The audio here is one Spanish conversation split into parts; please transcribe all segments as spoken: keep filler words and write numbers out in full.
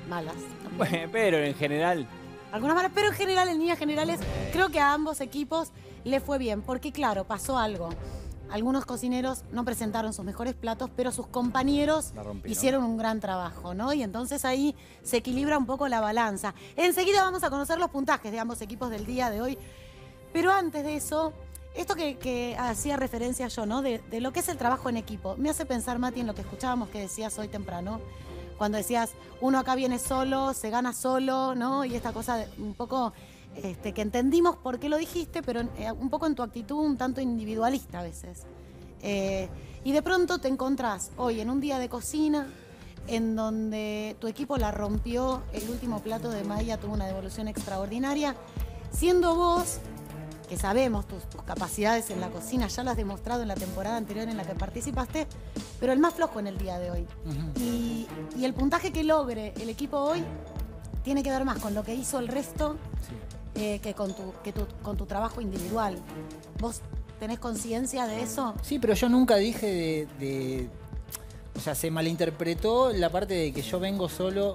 malas. Bueno, pero en general... Algunas malas, pero en general, en líneas generales, creo que a ambos equipos le fue bien. Porque claro, pasó algo. Algunos cocineros no presentaron sus mejores platos, pero sus compañeros rompí, hicieron ¿no? un gran trabajo, ¿no? Y entonces ahí se equilibra un poco la balanza. Enseguida vamos a conocer los puntajes de ambos equipos del día de hoy. Pero antes de eso, esto que, que hacía referencia yo, ¿no? De, de lo que es el trabajo en equipo. Me hace pensar, Mati, en lo que escuchábamos que decías hoy temprano. Cuando decías, uno acá viene solo, se gana solo, ¿no? Y esta cosa de, un poco... Este, que entendimos por qué lo dijiste, pero eh, un poco en tu actitud un tanto individualista a veces. Eh, y de pronto te encontrás hoy en un día de cocina en donde tu equipo la rompió, el último plato de Maya tuvo una devolución extraordinaria, siendo vos, que sabemos tus, tus capacidades en la cocina, ya lo has demostrado en la temporada anterior en la que participaste, pero el más flojo en el día de hoy. Uh-huh. y, y el puntaje que logre el equipo hoy tiene que ver más con lo que hizo el resto sí. eh, que, con tu, que tu, con tu trabajo individual. ¿Vos tenés conciencia de eso? Sí, pero yo nunca dije de, de... O sea, se malinterpretó la parte de que yo vengo solo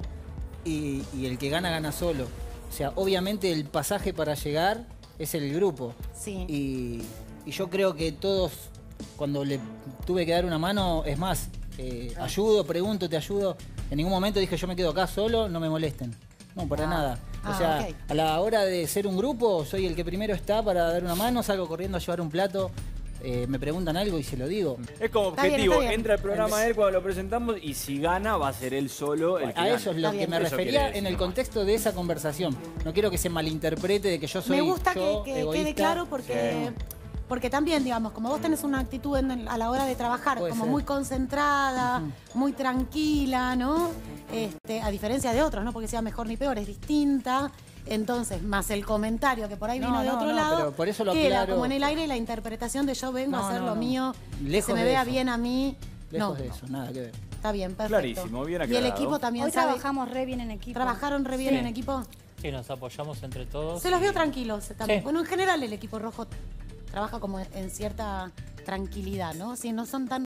y, y el que gana, gana solo. O sea, obviamente el pasaje para llegar es el grupo. Sí. Y, y yo creo que todos, cuando le tuve que dar una mano, es más, eh, ayudo, pregunto, te ayudo. En ningún momento dije yo me quedo acá solo, no me molesten. No, para ah. nada. O ah, sea, okay. a la hora de ser un grupo, soy el que primero está para dar una mano, salgo corriendo a llevar un plato, eh, me preguntan algo y se lo digo. Es como objetivo, bien, entra el programa de él cuando lo presentamos y si gana va a ser él solo el que A gana. eso es lo que me refería en el contexto de esa conversación. No quiero que se malinterprete de que yo soy Me gusta yo, que, que egoísta. quede claro porque... Sí. Porque también, digamos, como vos tenés una actitud en, a la hora de trabajar Puede como ser. muy concentrada, uh-huh. muy tranquila, ¿no? Este, a diferencia de otros, no porque sea mejor ni peor, es distinta. Entonces, más el comentario que por ahí vino no, de no, otro no, lado, pero por eso lo queda aclaro. como en el aire la interpretación de yo vengo no, a hacer no, lo no. mío, Lejos que se me de vea eso. bien a mí. Lejos no, de eso, nada que ver. Está bien, perfecto. Clarísimo, bien aclarado. Y el equipo también Hoy sabe... trabajamos re bien en equipo. ¿Trabajaron re bien sí. en equipo? Sí, nos apoyamos entre todos. Se los y... vio tranquilos también. Sí. Bueno, en general el equipo rojo trabaja como en cierta tranquilidad, ¿no? Si no son tan